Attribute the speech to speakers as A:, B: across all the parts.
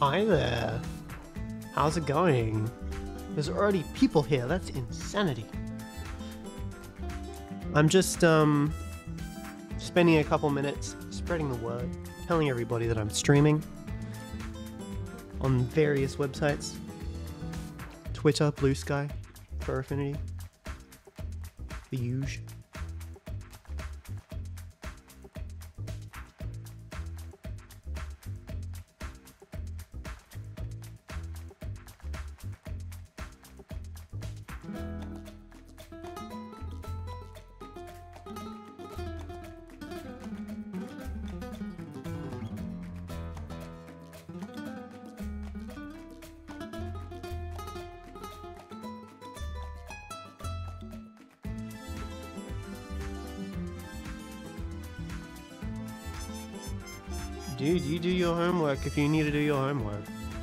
A: Hi there. How's it going? There's already people here. That's insanity. I'm just spending a couple minutes spreading the word, telling everybody that I'm streaming on various websites. Twitter, Blue Sky, Fur Affinity, the huge. Dude, you do your homework if you need to do your homework.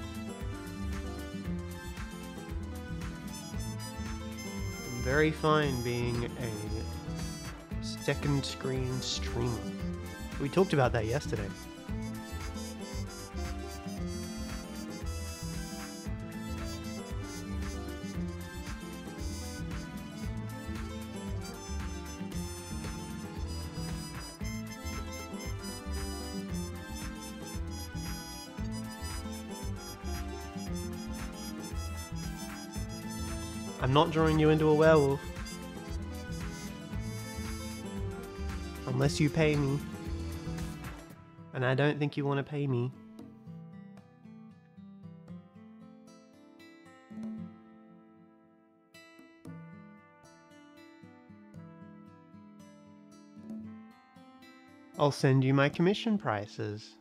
A: I'm very fine being a second screen streamer. We talked about that yesterday. I'm not drawing you into a werewolf. Unless you pay me. And I don't think you want to pay me. I'll send you my commission prices.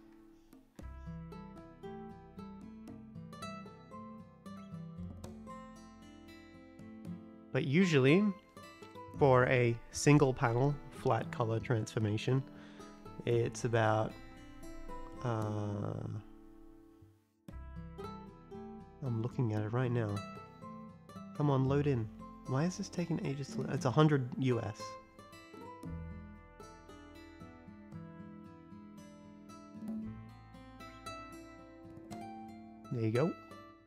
A: But usually, for a single panel flat color transformation, it's about I'm looking at it right now. Come on, load in. Why is this taking ages to load? It's 100 US. There you go.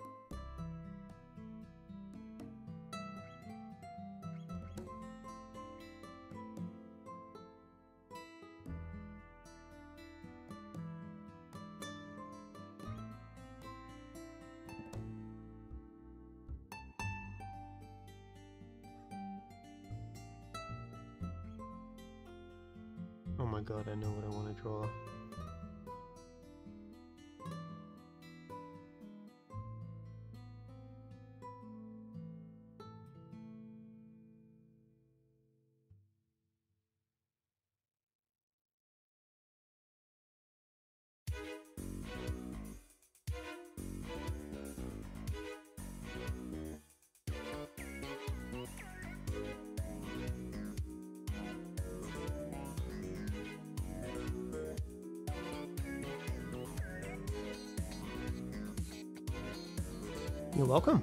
A: Oh my god, I know what I want to draw. You're welcome.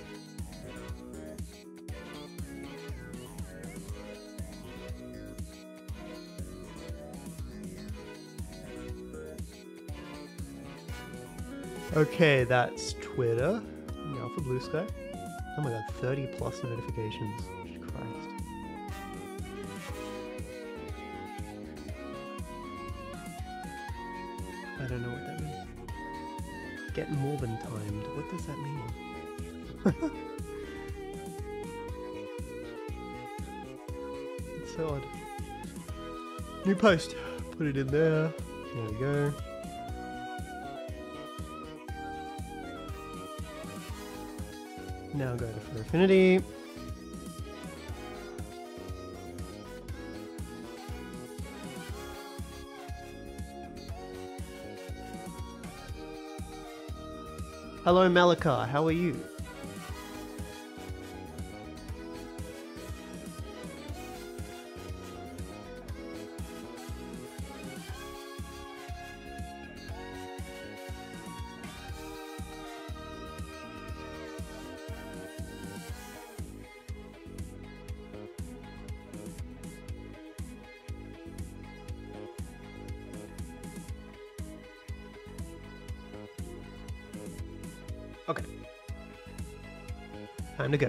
A: Okay, that's Twitter. Now for Blue Sky. Oh my god, 30 plus notifications. Jesus Christ. I don't know what that means. Get more than timed. What does that mean? It's so odd. New post. Put it in there. There we go. Now go to Fur Affinity. Hello Malika, how are you? Okay. Time to go.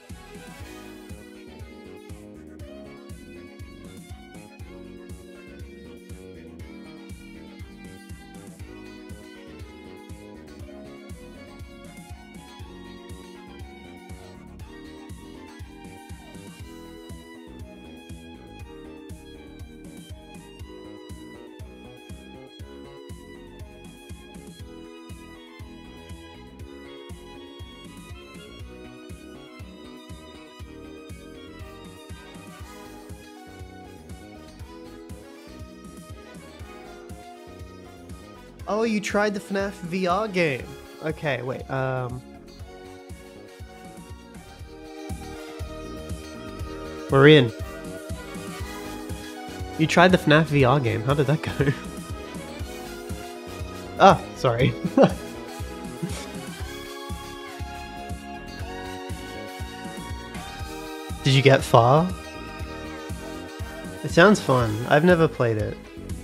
A: Oh, you tried the FNAF VR game. Okay, wait, we're in. You tried the FNAF VR game. How did that go? Ah, sorry. Did you get far? It sounds fun. I've never played it.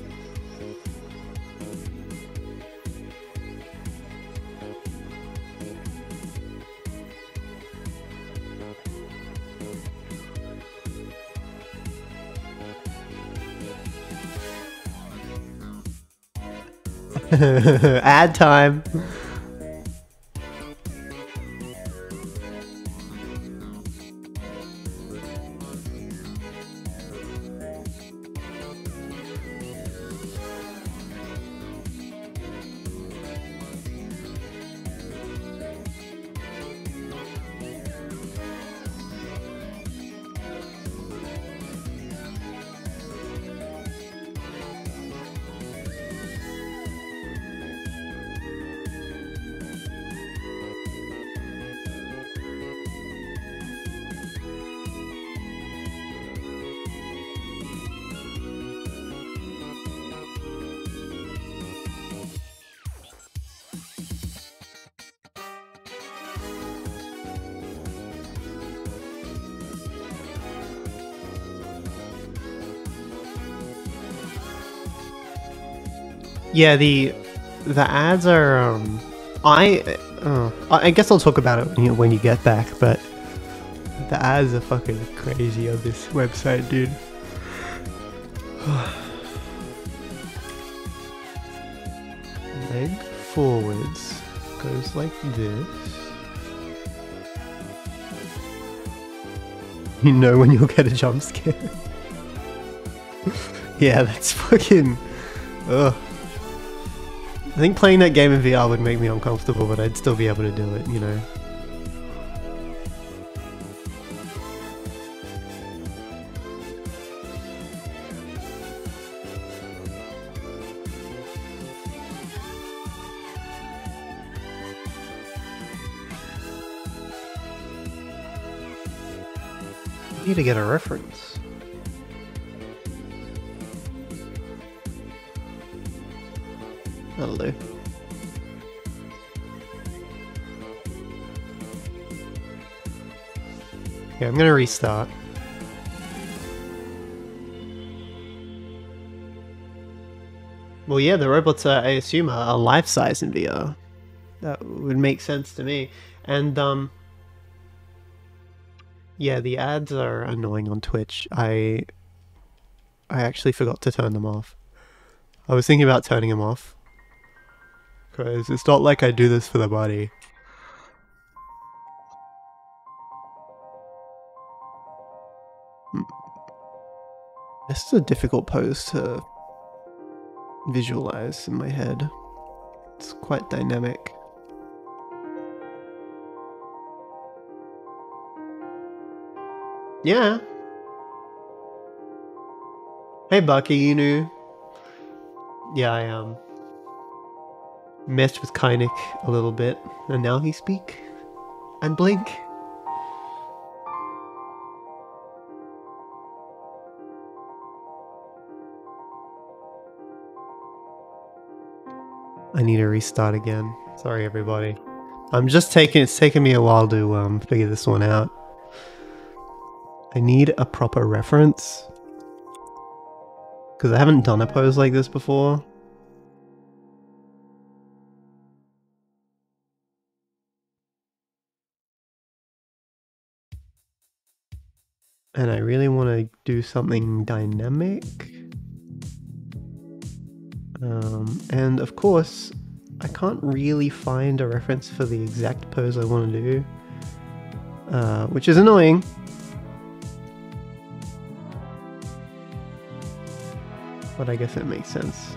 A: Ad time. Yeah, the ads are I guess I'll talk about it when you get back, but the ads are fucking crazy on this website, dude. Leg forwards goes like this. You know when you'll get a jump scare. Yeah, that's fucking ugh. I think playing that game in VR would make me uncomfortable, but I'd still be able to do it, you know. I need to get a reference. That'll do. Yeah, I'm gonna restart. Well, yeah, the robots are, I assume, are life-size in VR. That would make sense to me. And, yeah, the ads are annoying on Twitch. I actually forgot to turn them off. I was thinking about turning them off. Because it's not like I do this for the body. This is a difficult pose to visualize in my head. It's quite dynamic. Yeah. Hey Bucky, Inu. Yeah, I messed with Kynic a little bit, and now he speak and blink. I need to restart again. Sorry, everybody. It's taking me a while to figure this one out. I need a proper reference. Because I haven't done a pose like this before. and I really want to do something dynamic. And of course, I can't really find a reference for the exact pose I want to do, which is annoying. But I guess it makes sense.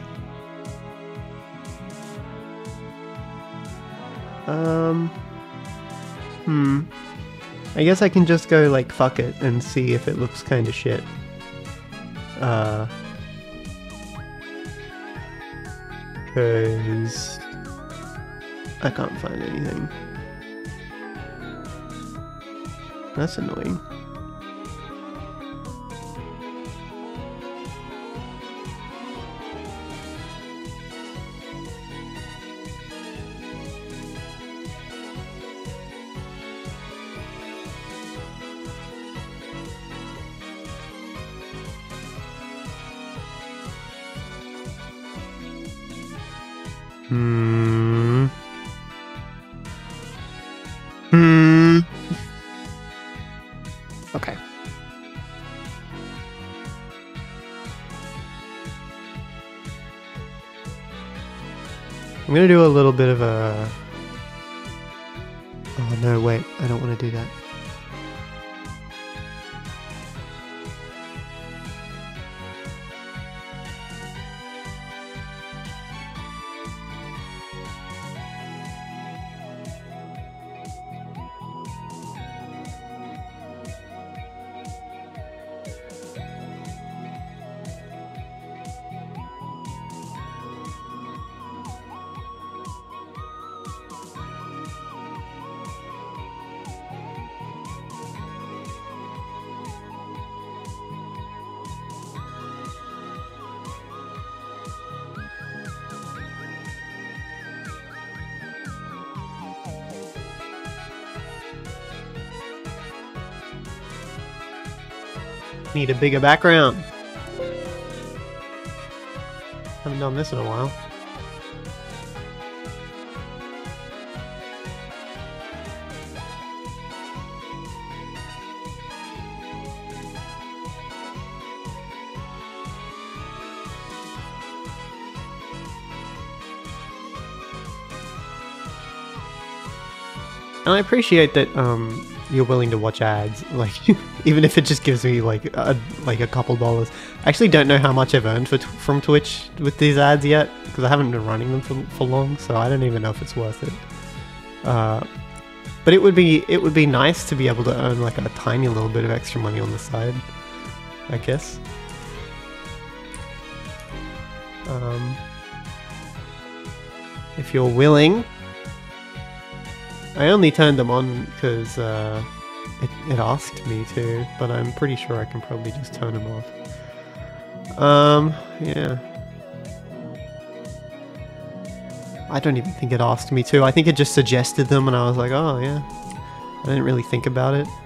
A: I guess I can just go like fuck it and see if it looks kind of shit. Because I can't find anything. That's annoying. Okay. I'm gonna do a little bit of a... Oh no, wait, I don't want to do that. Need a bigger background. Haven't done this in a while. And I appreciate that you're willing to watch ads, like even if it just gives me like a couple dollars. I actually don't know how much I've earned from Twitch with these ads yet, because I haven't been running them for long, so I don't even know if it's worth it. But it would be nice to be able to earn like a tiny little bit of extra money on the side, I guess. If you're willing. I only turned them on because it asked me to, but I'm pretty sure I can probably just turn them off. Yeah. I don't even think it asked me to. I think it just suggested them and I was like, oh yeah. I didn't really think about it.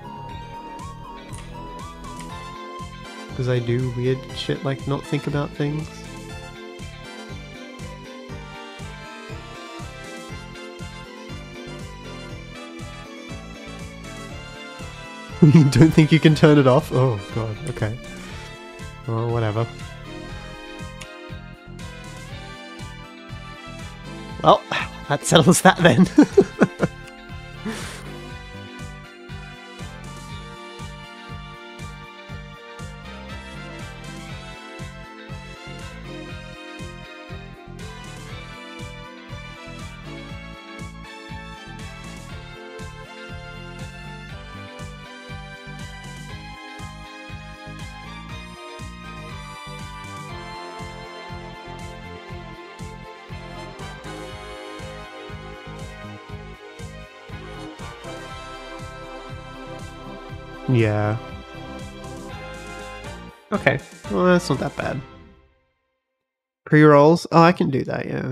A: Because I do weird shit like not think about things. You don't think you can turn it off? Oh god, okay. Oh, whatever. Well, that settles that then. Yeah. Okay. Well, that's not that bad. Pre-rolls? Oh, I can do that, yeah.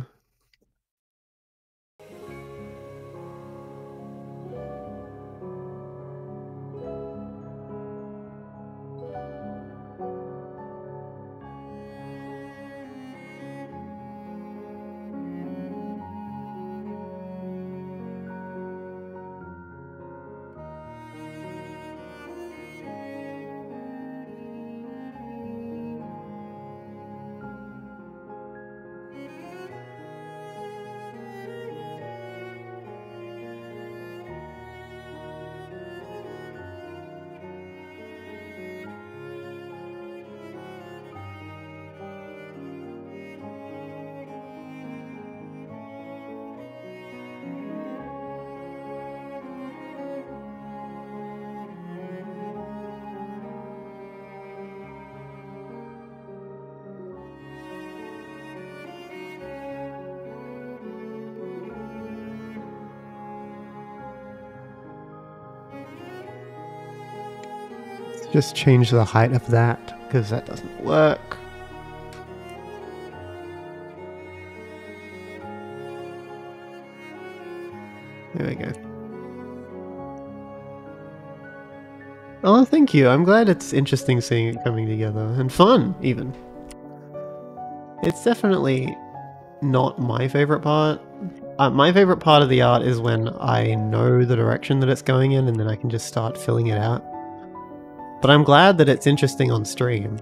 A: just change the height of that, because that doesn't work. There we go. Oh, thank you. I'm glad it's interesting seeing it coming together. And fun, even. It's definitely not my favorite part. My favorite part of the art is when I know the direction that it's going in and then I can just start filling it out. But I'm glad that it's interesting on stream.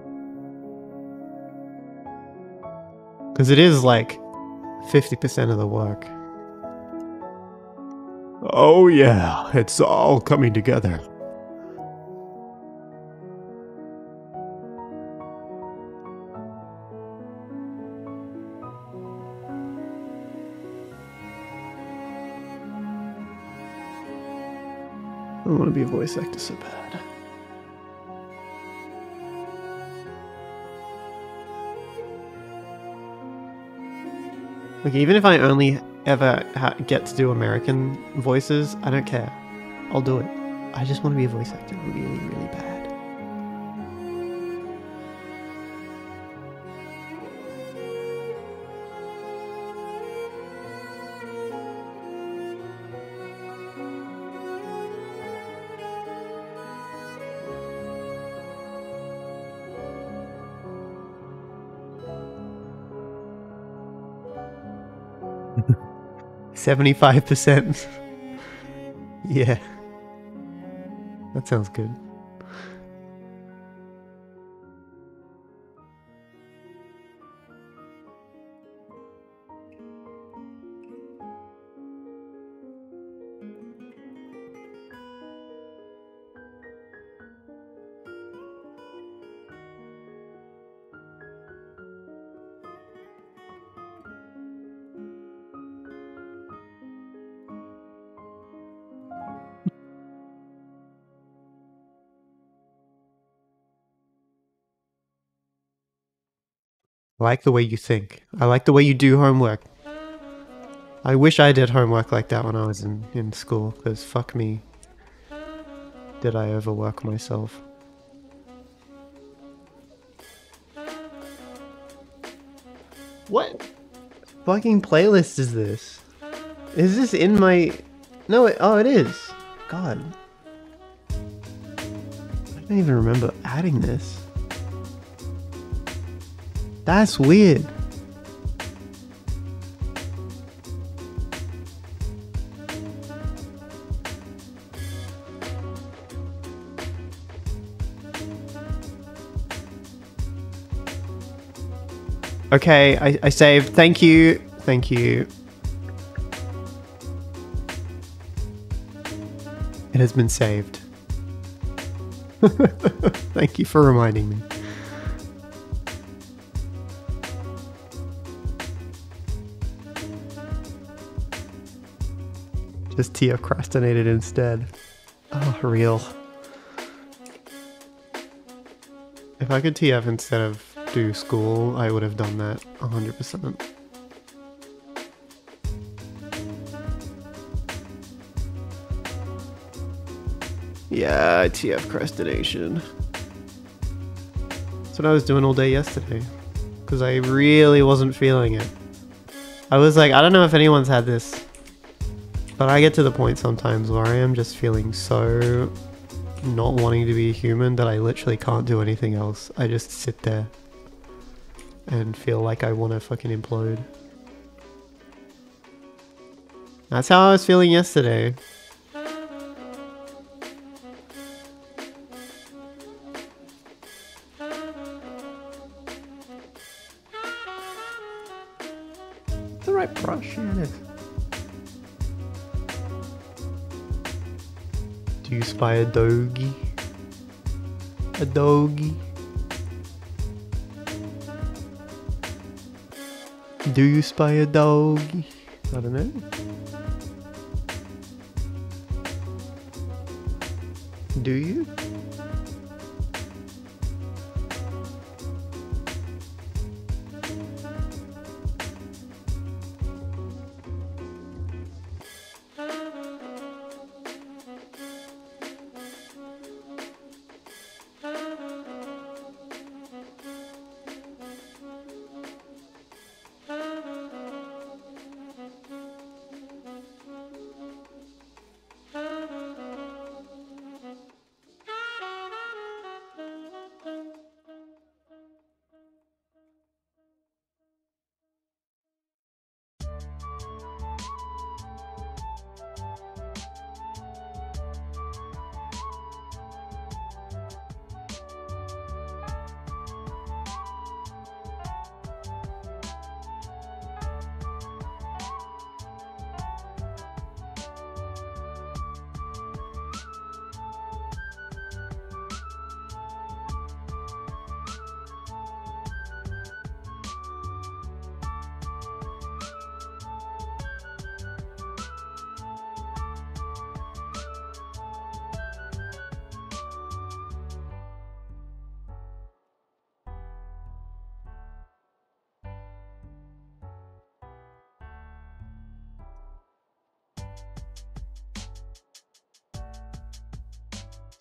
A: Because it is like 50% of the work. Oh yeah, it's all coming together. I want to be a voice actor so bad. Like, even if I only ever get to do American voices, I don't care. I'll do it. I just want to be a voice actor really, really bad. $75%. Yeah. That sounds good. I like the way you think. I like the way you do homework. I wish I did homework like that when I was in school, because fuck me, did I overwork myself. What fucking playlist is this? Is this in my... No, oh it is. God. I don't even remember adding this. That's weird. Okay, I saved. Thank you. Thank you. It has been saved. Thank you for reminding me. Just TF-crastinated instead. Oh, real. If I could TF instead of do school, I would have done that 100%. Yeah, TF-crastination. That's what I was doing all day yesterday. Because I really wasn't feeling it. I was like, I don't know if anyone's had this. But I get to the point sometimes where I am just feeling so not wanting to be a human that I literally can't do anything else. I just sit there and feel like I want to fucking implode. That's how I was feeling yesterday. The right brush, yeah, it is. Do you spy a doggy? A doggy? Do you spy a doggy? I don't know. Do you?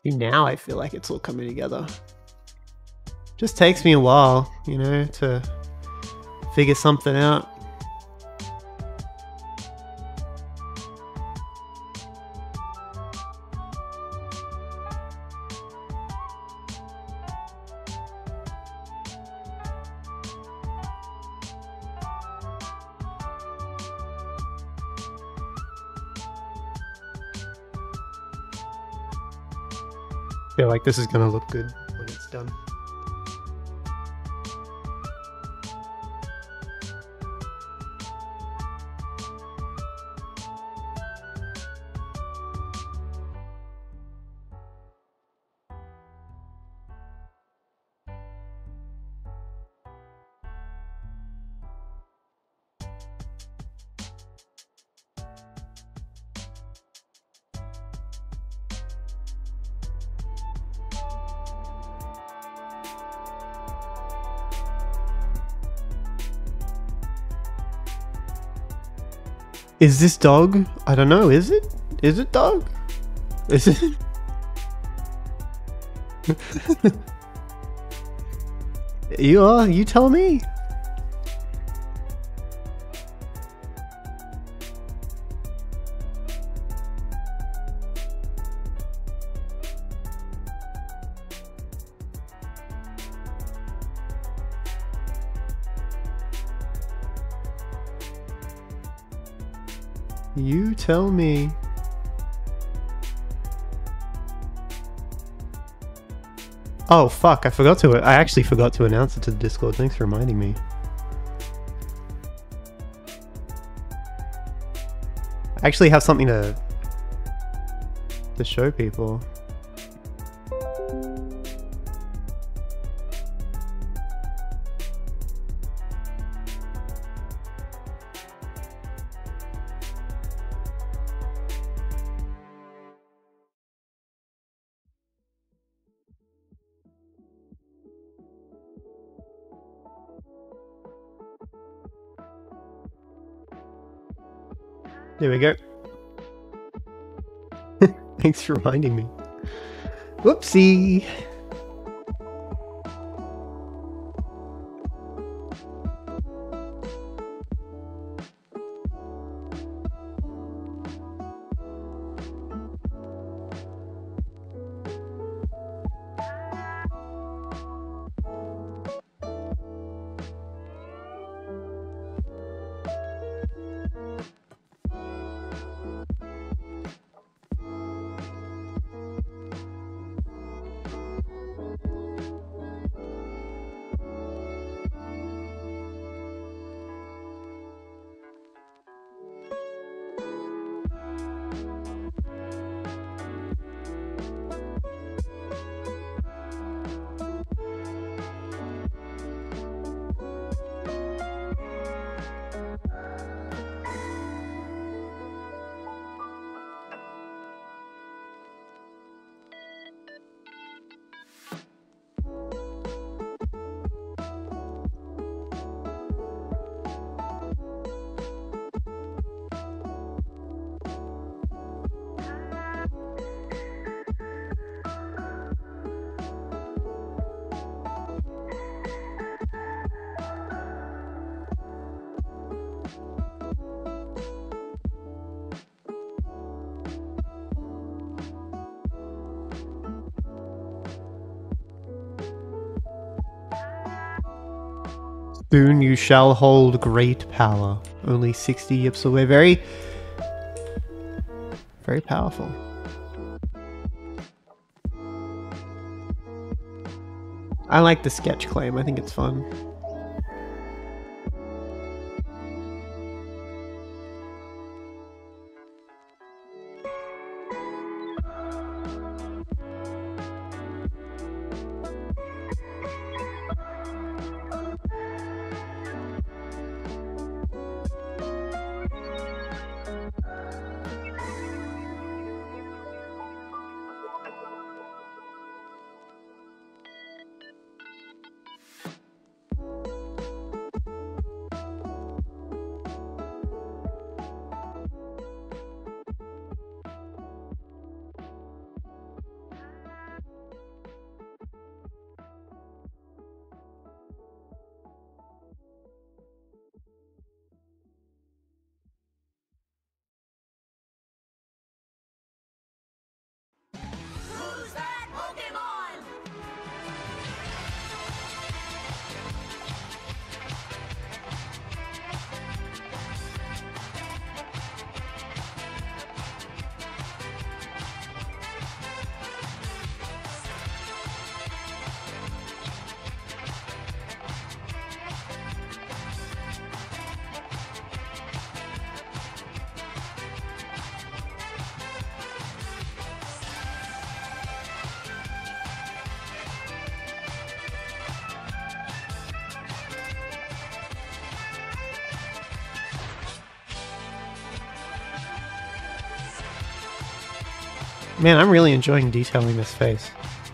A: Now I feel like it's all coming together. Just takes me a while, you know, to figure something out. I feel like this is gonna look good when it's done. Is this dog? I don't know. Is it? Is it dog? Is it? You are. You tell me. You tell me. Oh fuck, I actually forgot to announce it to the Discord. Thanks for reminding me. I actually have something to show people. There we go. Thanks for reminding me. Whoopsie! Soon you shall hold great power. Only 60 yips away. Very, very powerful. I like the sketch claim. I think it's fun. Man, I'm really enjoying detailing this face.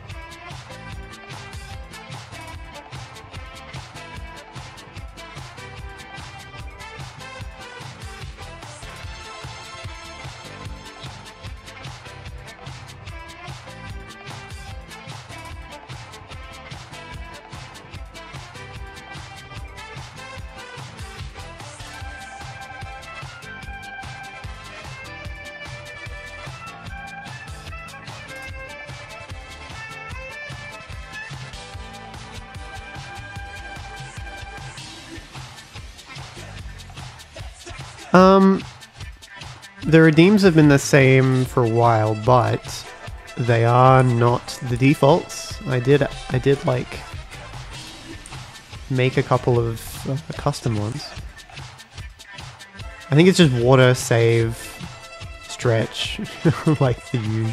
A: The redeems have been the same for a while, but they are not the defaults. I did like make a couple of custom ones. I think it's just water, save, stretch, like the usual.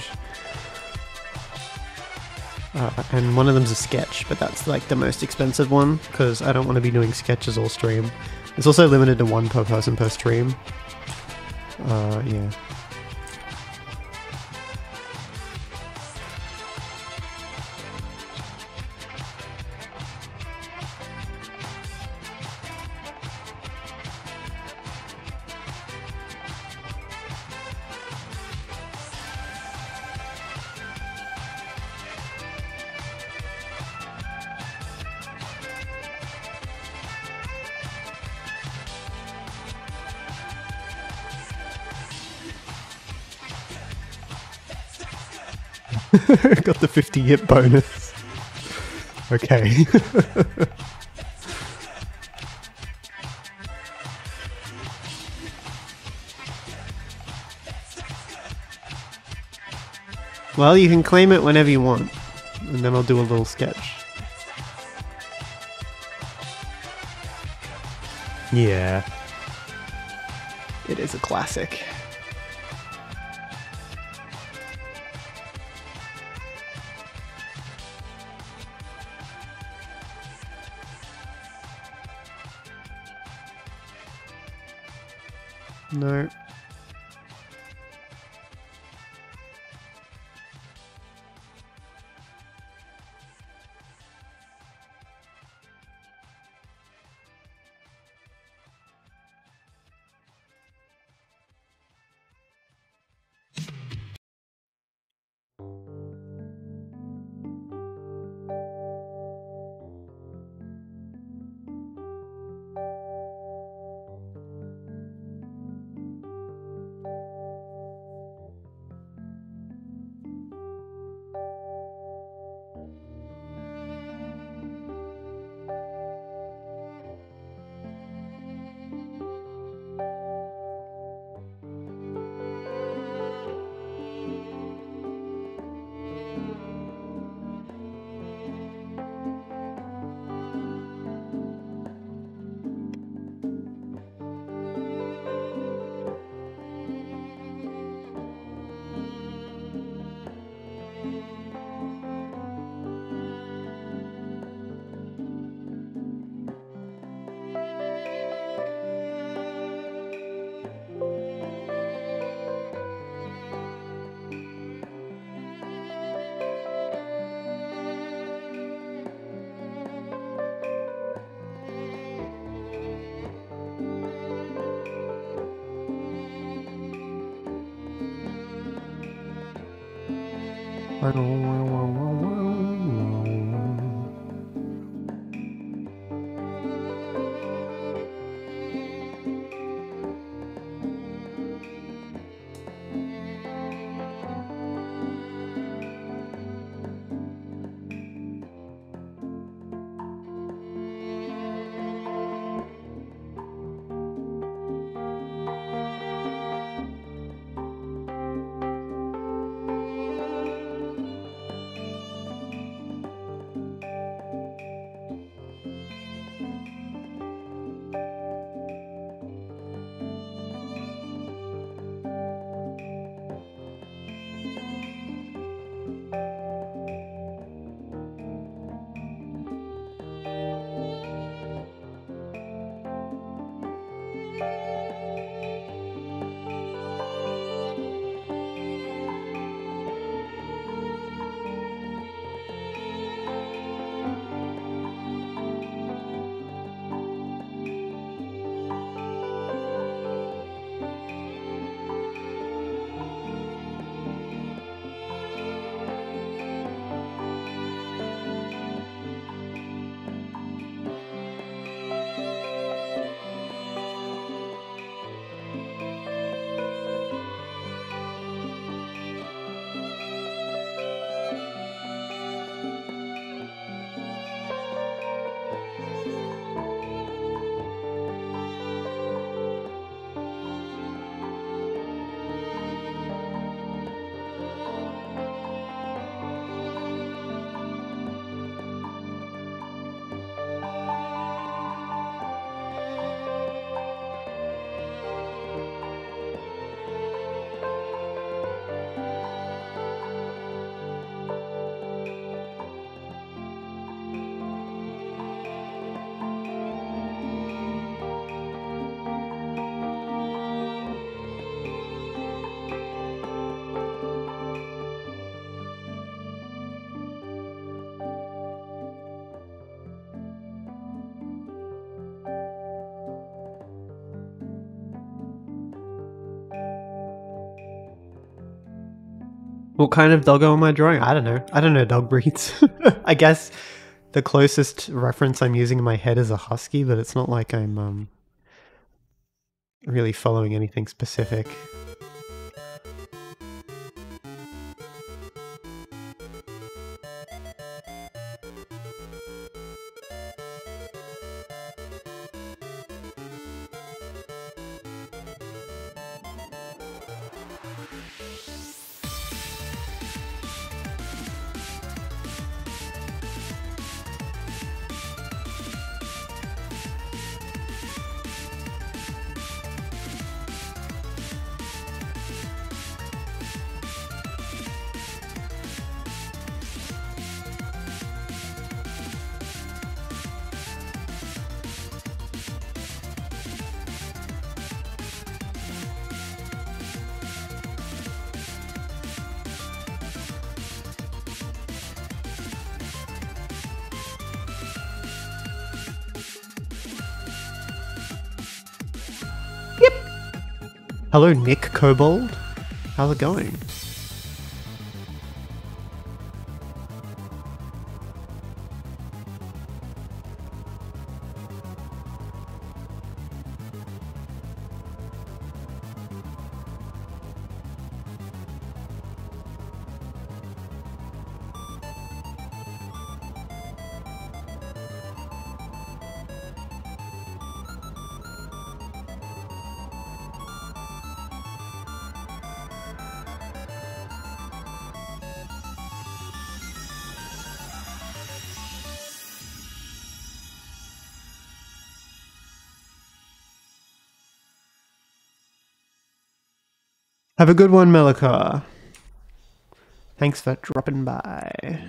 A: And one of them's a sketch, but that's like the most expensive one because I don't want to be doing sketches all stream. It's also limited to one per person per stream. Yeah. Got the 50 hit bonus. Okay. Well, you can claim it whenever you want, and then I'll do a little sketch. Yeah. It is a classic. No. What kind of doggo am I drawing? I don't know. I don't know dog breeds. I guess the closest reference I'm using in my head is a husky, but it's not like I'm really following anything specific. Hello, Nick Kobold. How's it going? Have a good one, Melikar. Thanks for dropping by.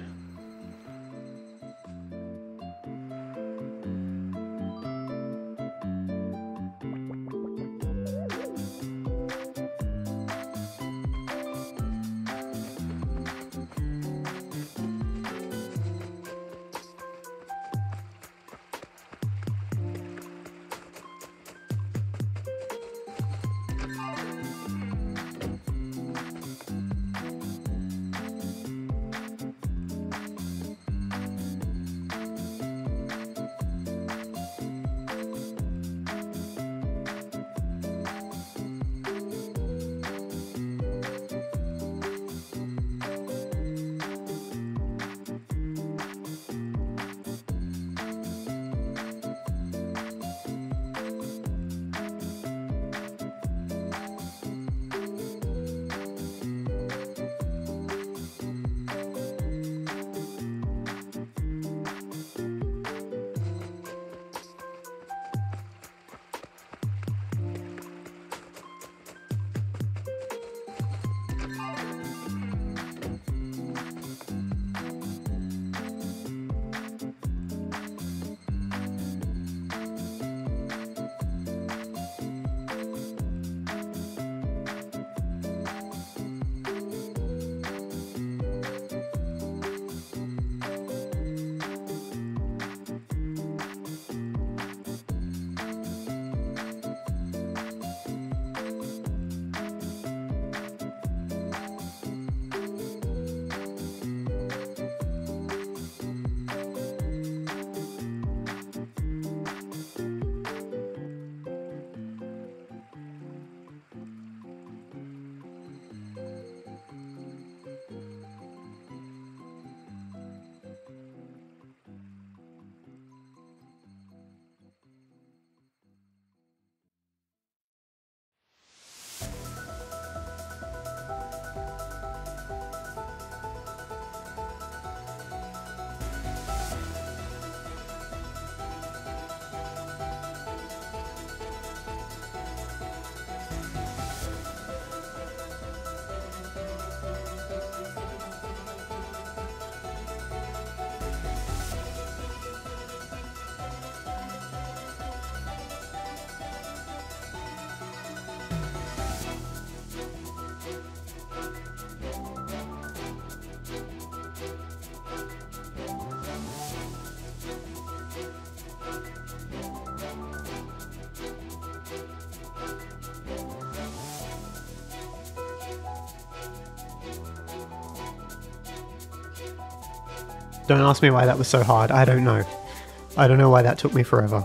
A: Don't ask me why that was so hard. I don't know. I don't know why that took me forever.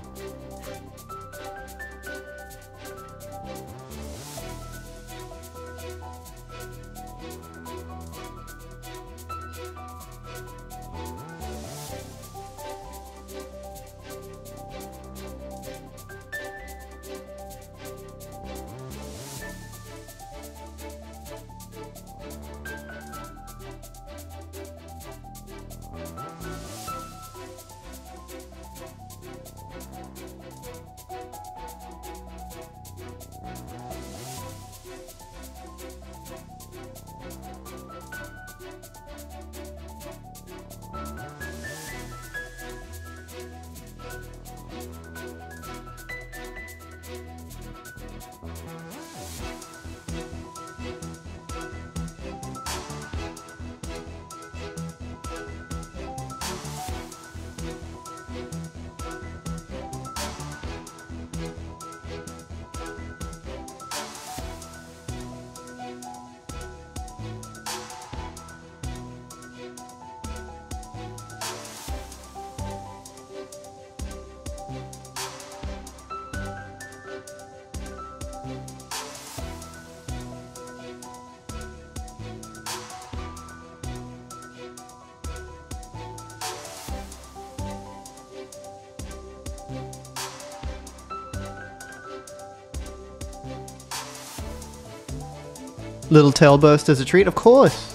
A: Little tail burst as a treat, of course.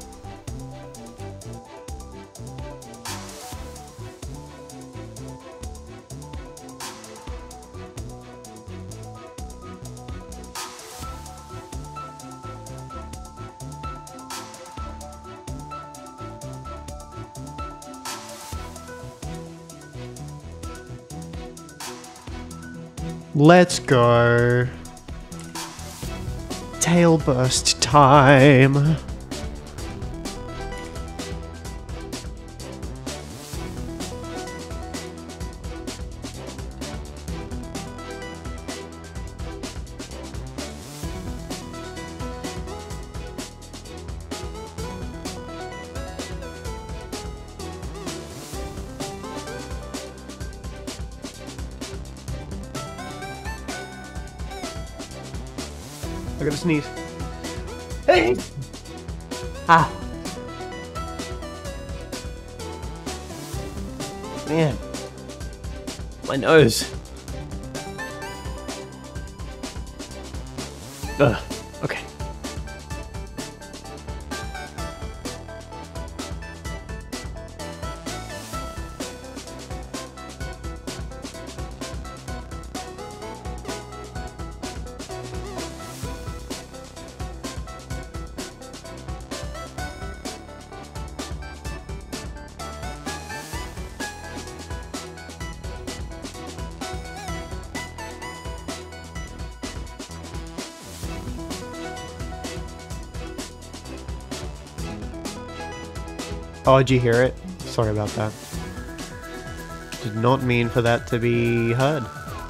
A: Let's go. Tail burst time. I gotta sneeze. Hey! Ah! Man. My nose. Ugh. Okay. Oh, did you hear it? Sorry about that. Did not mean for that to be heard.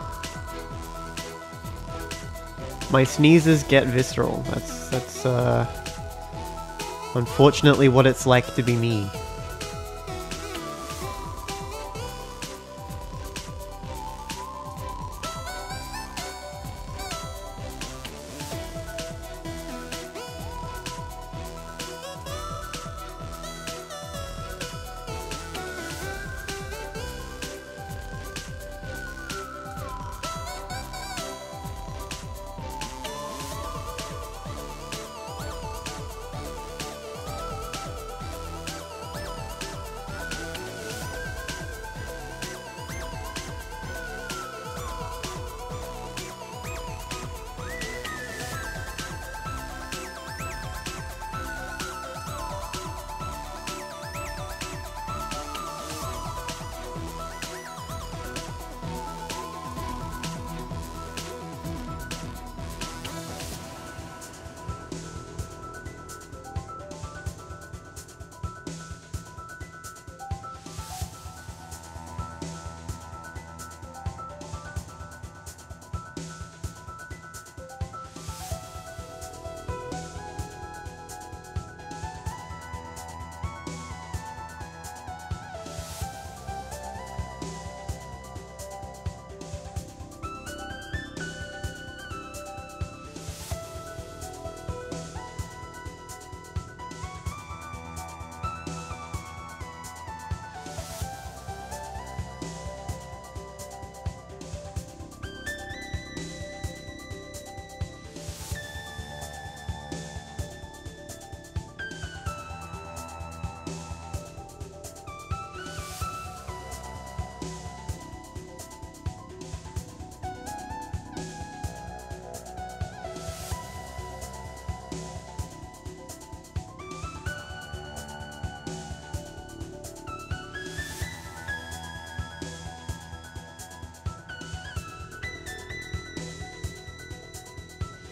A: My sneezes get visceral. That's unfortunately what it's like to be me.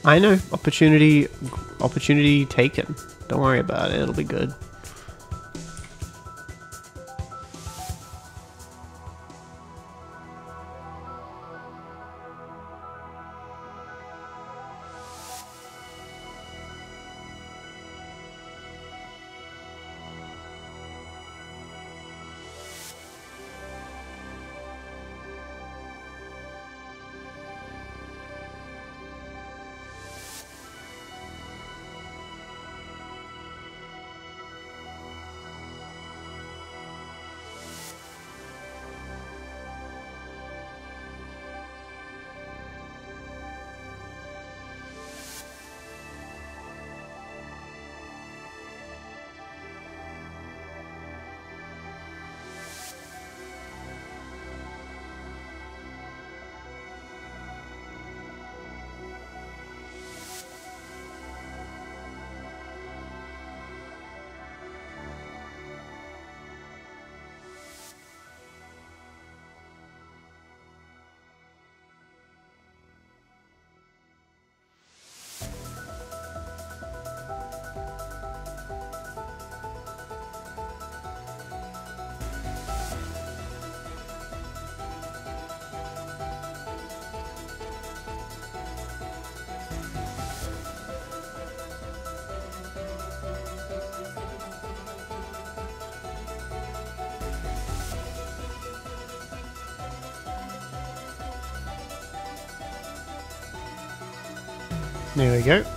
A: I know. Opportunity taken. Don't worry about it. It'll be good. There we go.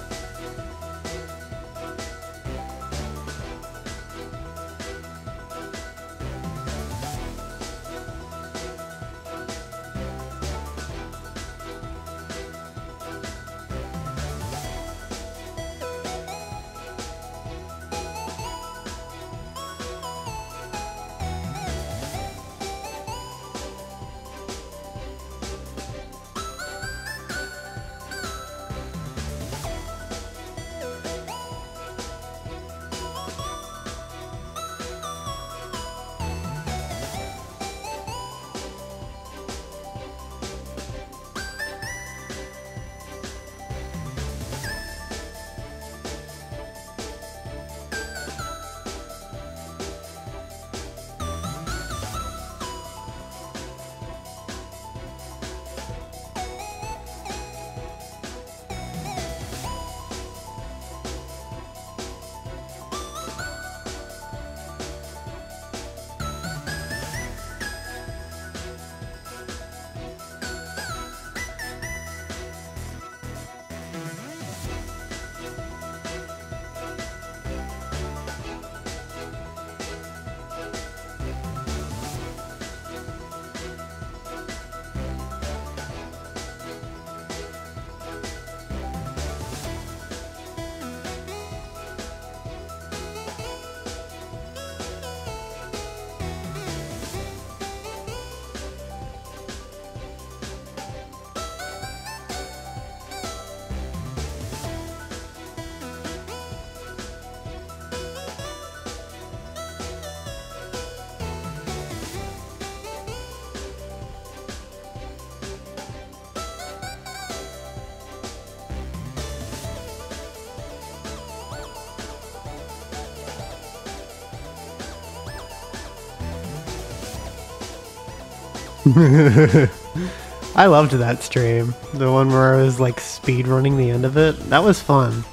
A: I loved that stream. The one where I was like speed running the end of it. That was fun.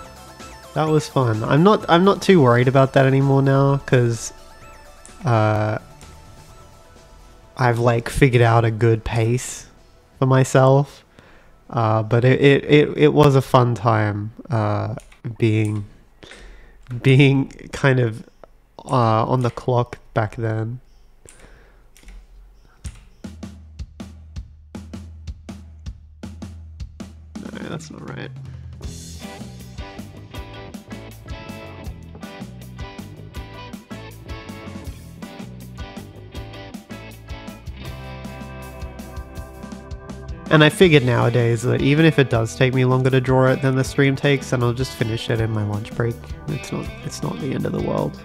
A: That was fun. I'm not too worried about that anymore now because I've like figured out a good pace for myself. But it was a fun time being kind of on the clock back then. No, that's not right. And I figured nowadays that even if it does take me longer to draw it than the stream takes, then I'll just finish it in my lunch break. It's not the end of the world.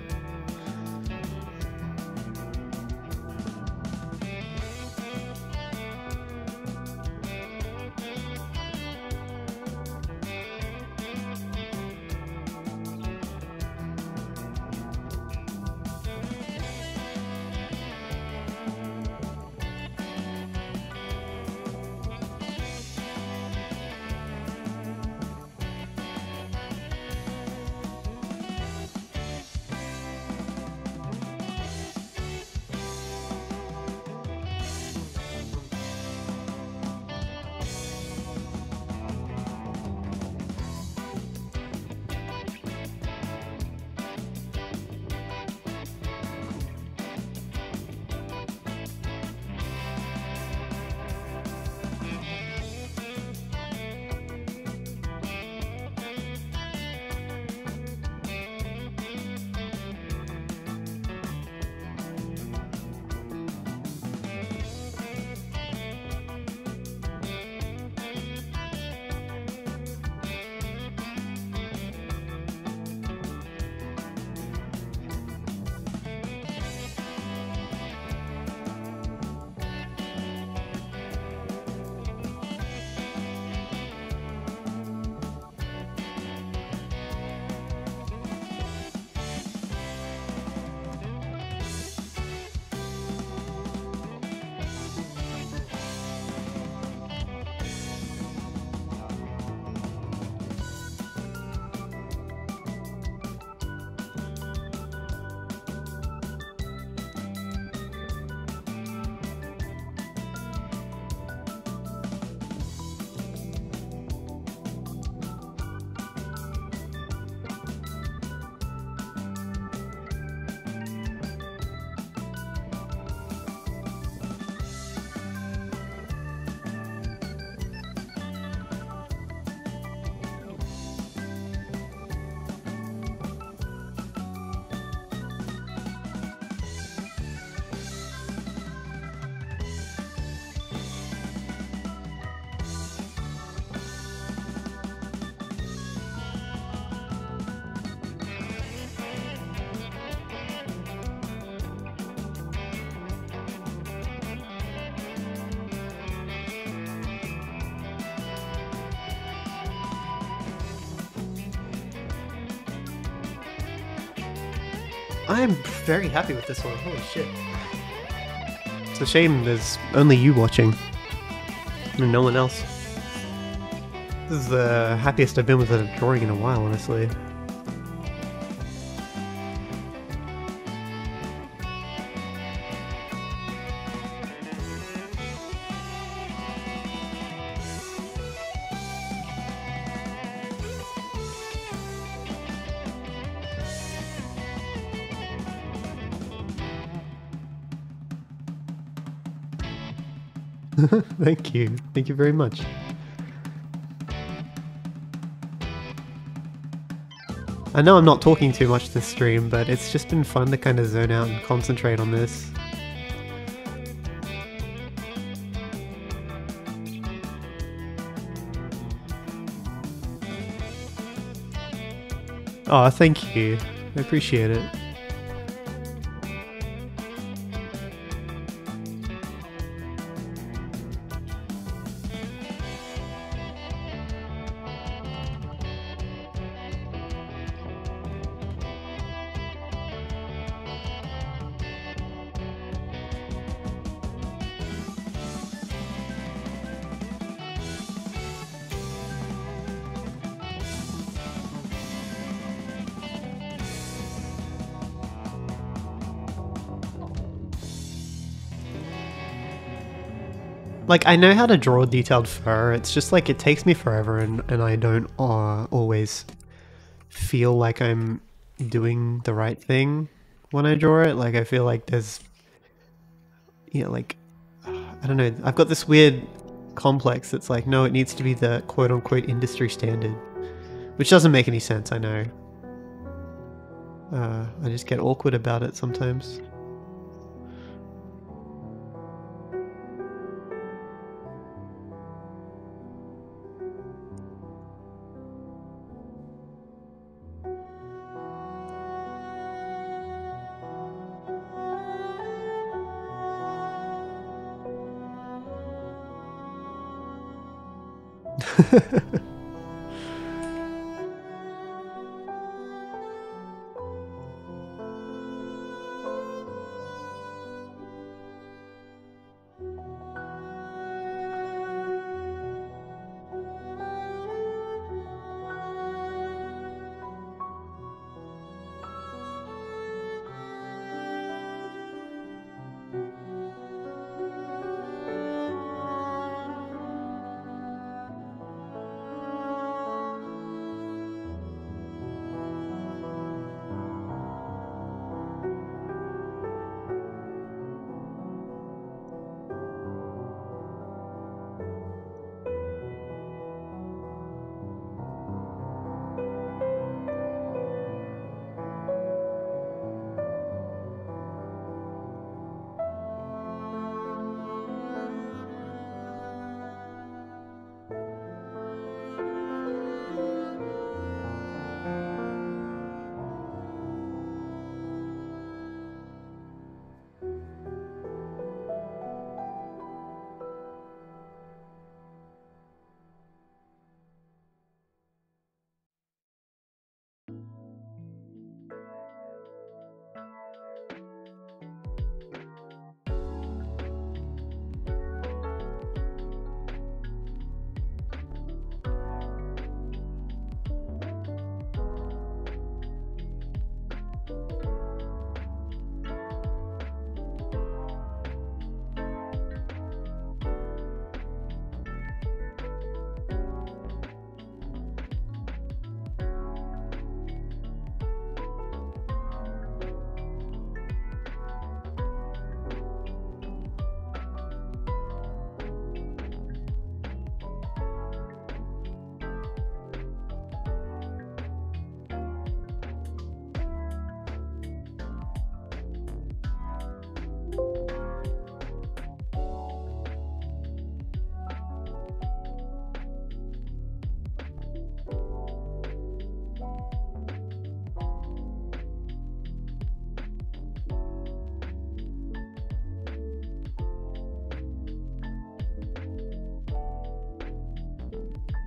A: I'm very happy with this one. Holy shit. It's a shame there's only you watching. And no one else. This is the happiest I've been with a drawing in a while, honestly. Thank you. Thank you very much. I know I'm not talking too much this stream, but it's just been fun to kind of zone out and concentrate on this. Oh, thank you. I appreciate it. Like, I know how to draw detailed fur, it's just like it takes me forever and I don't always feel like I'm doing the right thing when I draw it. Like, I feel like there's, you know, like, I don't know, I've got this weird complex that's like, no, it needs to be the quote-unquote industry standard, which doesn't make any sense, I know. I just get awkward about it sometimes.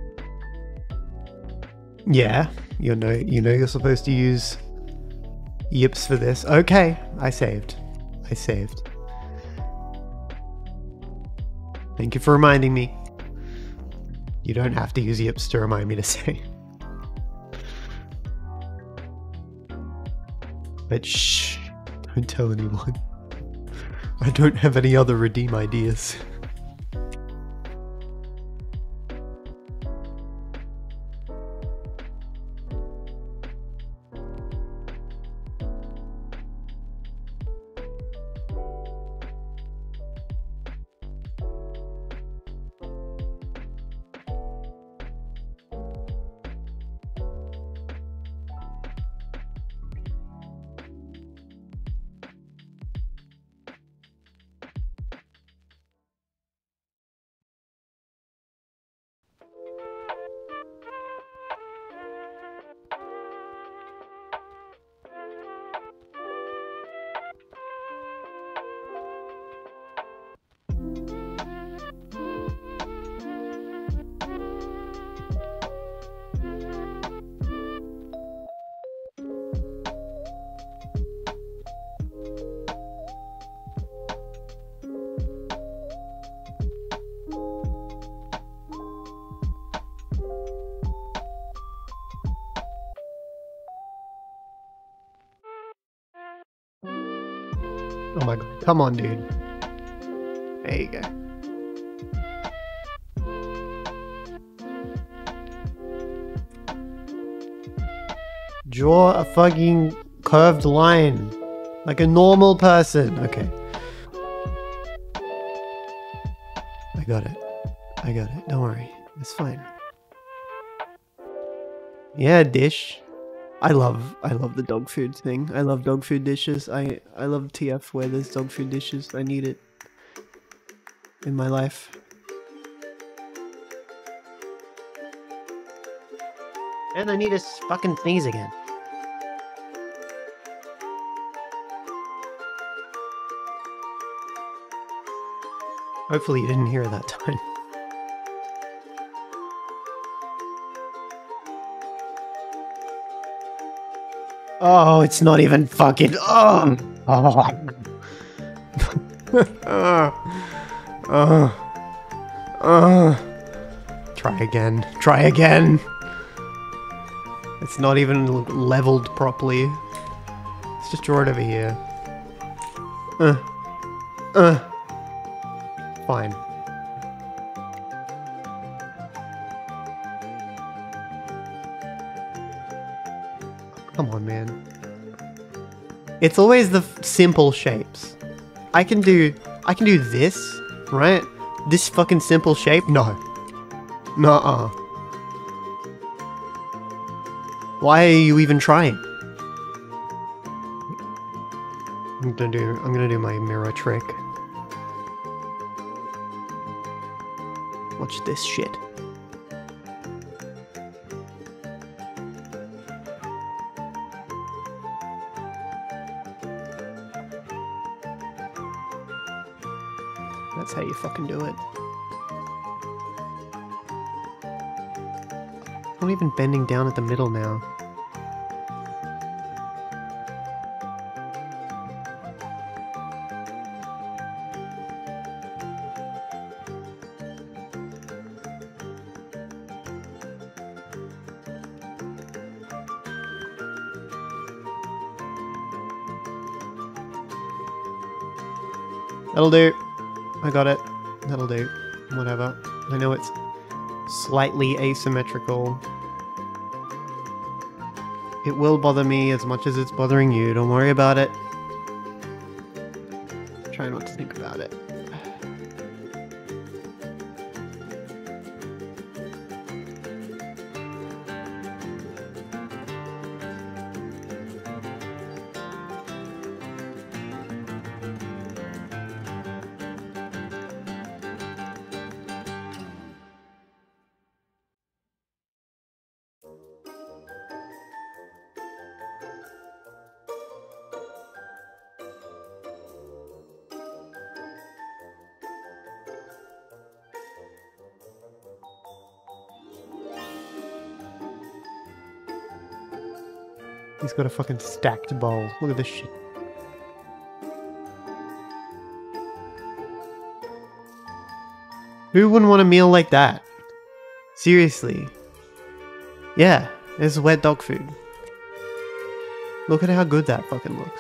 A: Yeah, you know you're supposed to use yips for this. Okay, I saved. I saved. Thank you for reminding me. You don't have to use yips to remind me to say. But shh, don't tell anyone. I don't have any other redeem ideas. Oh my god, come on, dude. There you go. Draw a fucking curved line. Like a normal person. Okay. I got it. I got it. Don't worry. It's fine. Yeah, dish. I love the dog food thing. I love dog food dishes. I love TF where there's dog food dishes. I need it in my life. And I need to fucking sneeze again. Hopefully you didn't hear it that time. Oh, it's not even fucking. Oh. Try again. Try again. It's not even leveled properly. Let's just draw it over here. Fine. Come on, man. It's always the simple shapes. I can do this, right? This fucking simple shape? No. Nuh-uh. Why are you even trying? I'm gonna do my mirror trick. Watch this shit. That's how you fucking do it. I'm not even bending down at the middle now. That'll do. I got it. That'll do. Whatever. I know it's slightly asymmetrical. It will bother me as much as it's bothering you. Don't worry about it. Try not to think about it. He's got a fucking stacked bowl. Look at this shit. Who wouldn't want a meal like that? Seriously. Yeah, it's wet dog food. Look at how good that fucking looks.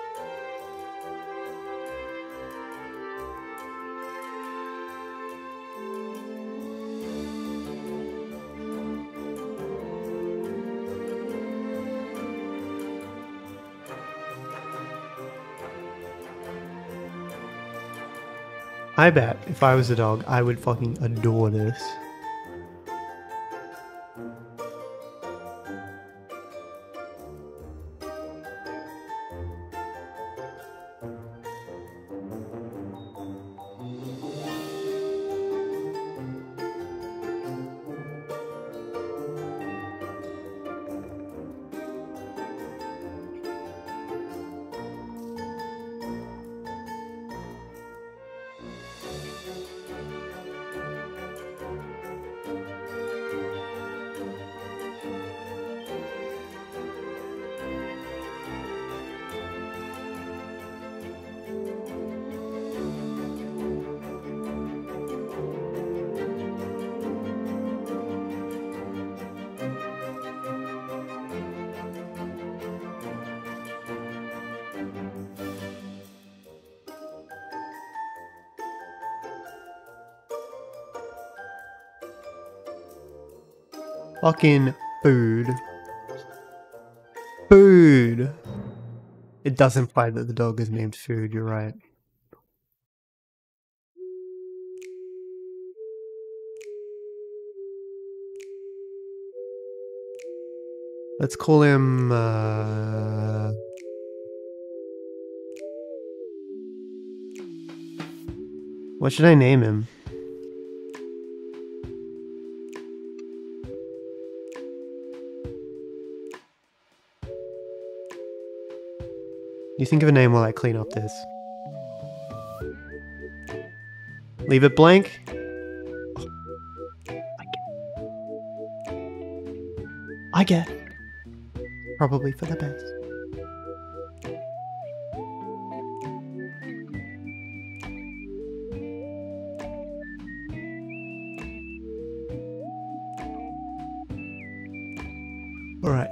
A: I bet if I was a dog, I would fucking adore this. Fucking food. Food! It does imply that the dog is named Food, you're right. Let's call him, what should I name him? You think of a name while I clean up this. Leave it blank? I get. Probably for the best. All right.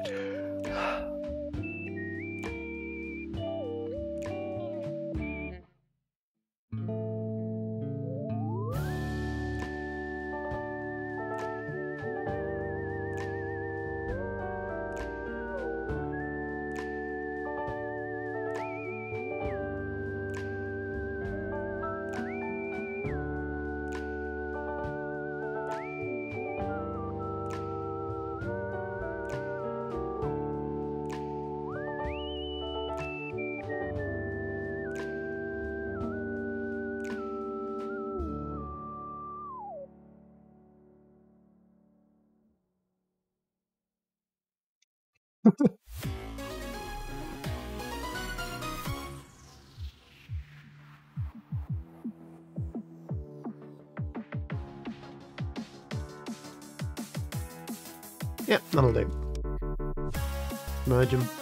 A: Yep, that'll do. Merge them.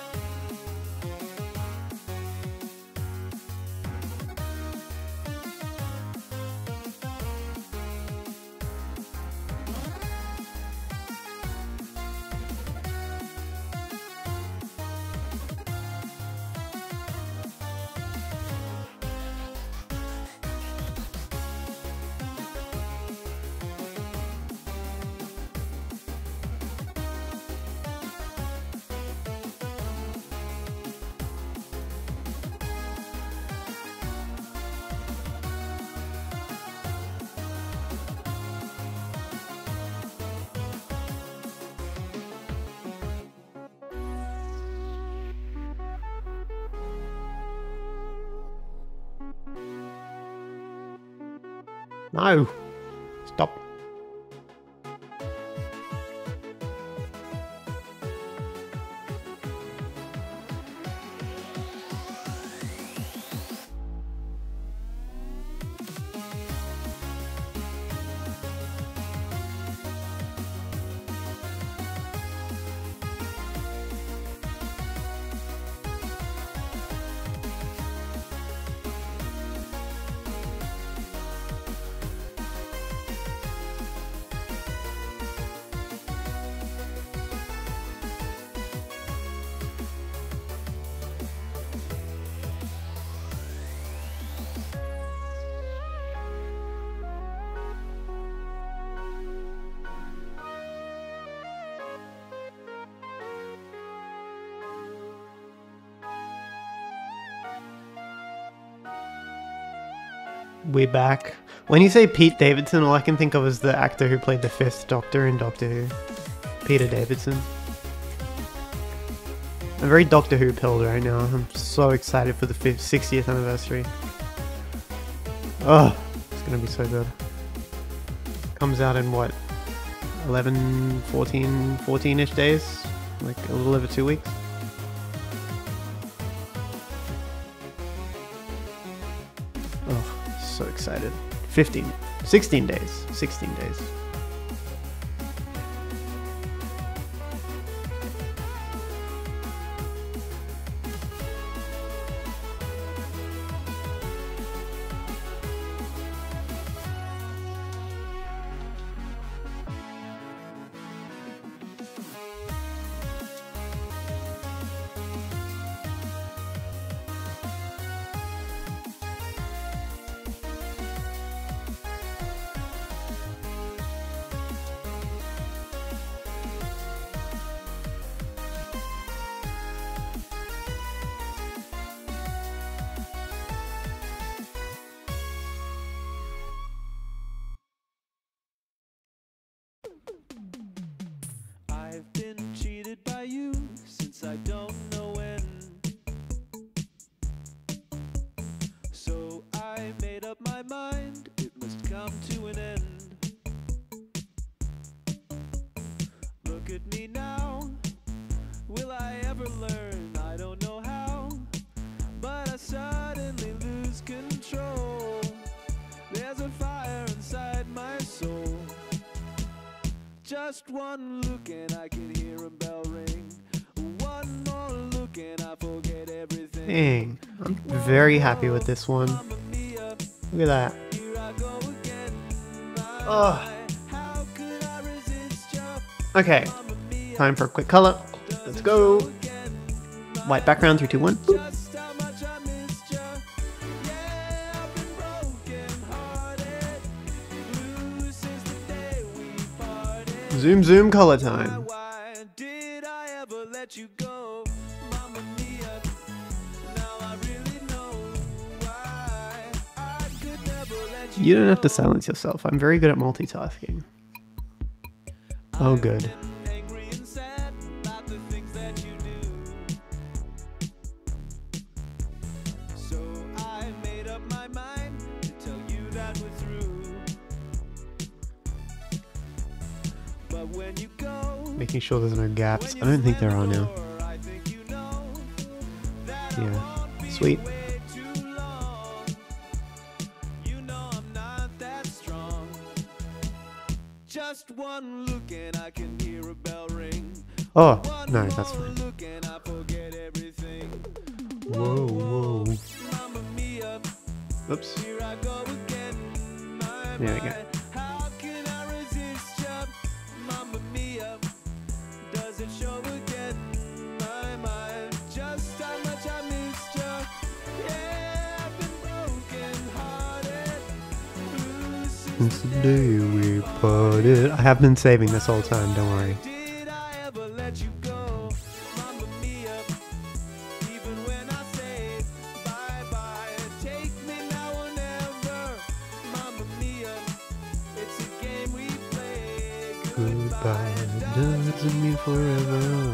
A: No! Stop. we're back. When you say Pete Davidson, all I can think of is the actor who played the 5th Doctor in Doctor Who. Peter Davidson. I'm very Doctor Who pilled right now. I'm so excited for the 60th anniversary. Oh, it's gonna be so good. Comes out in what? 11, 14-ish days? Like a little over 2 weeks? Oh, so excited. 16 days. 16 days.
B: I've been cheated by you since I don't know when. So I made up my mind, it must come to an end. Look at me now, will I ever learn? I don't know how, but I suddenly lose control. There's a fire inside my soul. Just one look and I can hear a bell ring. One more look and I forget everything.
A: Dang, I'm very happy with this one. Look at that. Oh. Okay, time for a quick color. Let's go. White background, 3, 2, 1. Boop. Zoom, zoom, color time. You don't have to silence yourself. I'm very good at multitasking. Oh, good. Making sure there's no gaps. I don't think there are now. Yeah. Sweet.
B: Just one look and I can hear a bell ring.
A: Oh, no, that's fine. Whoa, whoa. Oops. There we go. Since the day we parted. I have been saving this whole time, don't worry. Goodbye doesn't mean forever.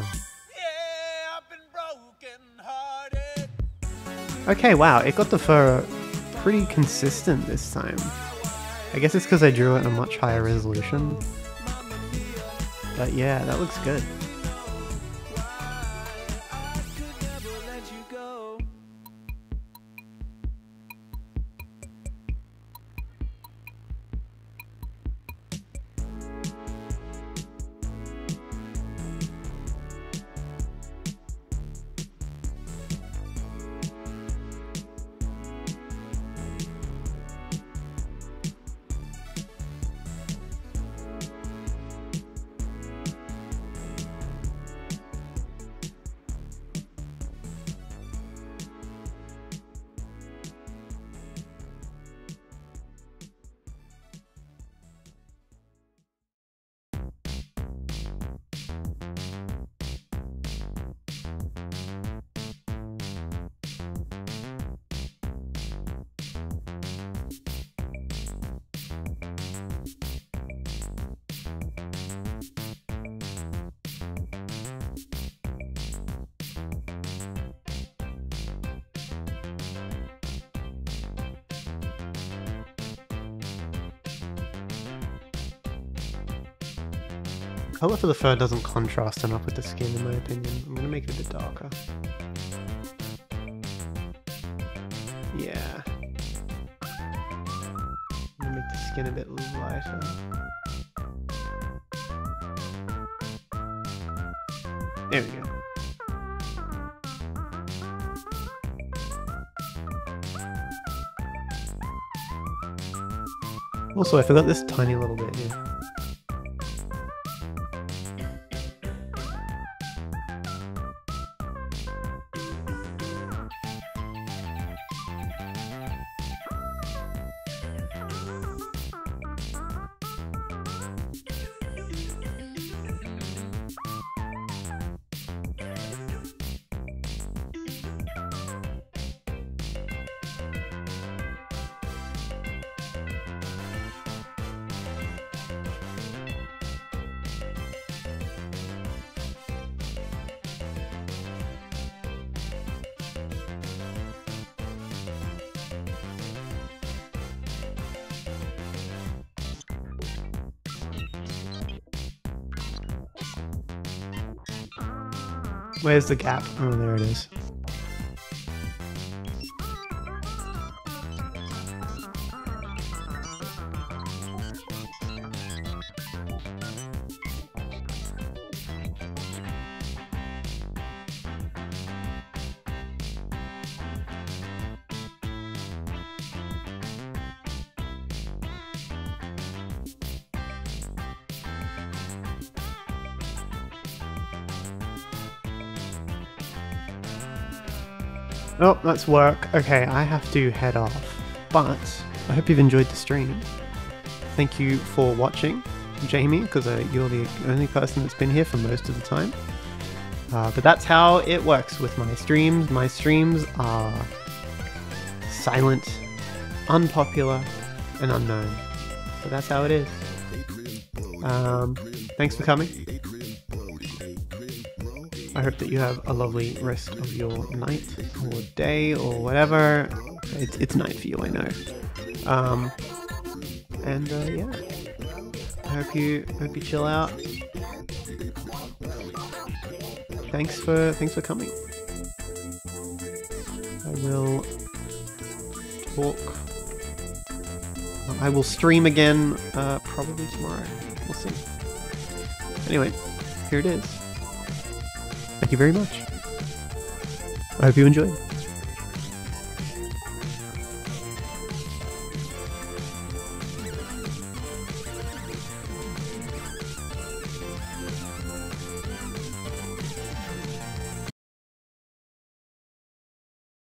A: Okay, wow, it got the fur pretty consistent this time. I guess it's because I drew it at a much higher resolution. But yeah, that looks good. Color for the fur doesn't contrast enough with the skin in my opinion. I'm gonna make it a bit darker. Yeah. I'm gonna make the skin a bit lighter. There we go. Also, I forgot this tiny little bit here. Where's the gap? Oh, there it is. Oh, that's work. Okay, I have to head off. But I hope you've enjoyed the stream. Thank you for watching, Jamie, because you're the only person that's been here for most of the time. But that's how it works with my streams. My streams are silent, unpopular, and unknown. But that's how it is. Thanks for coming. I hope that you have a lovely rest of your night or day or whatever. It's night for you, I know. Yeah, I hope you chill out. Thanks for coming. I will stream again probably tomorrow. We'll see. Anyway, here it is. Thank you very much. I hope you enjoyed.